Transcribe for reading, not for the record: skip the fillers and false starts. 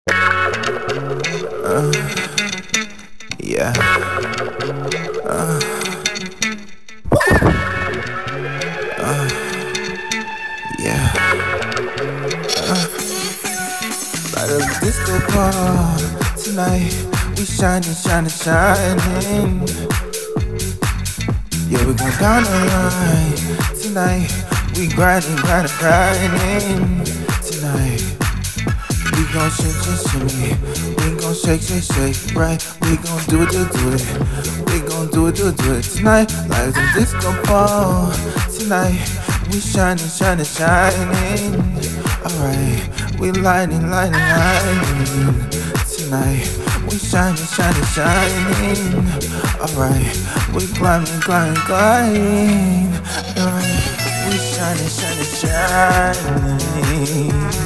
Yeah. Yeah. Light up the disco ball tonight. We shining, shining, shining. Yeah, we gon' down the line tonight. We grinding, grinding, grinding tonight. We gon' shimmy, we gon' shake, right? We gon' do it, we gon' do it tonight. Like the disco ball tonight. We shining, shining, shining. Alright, we lighting, lighting, lighting tonight. We shining, shining, shining. Alright, we climbing, climbing, climbing. Alright, we shining, shining, shining.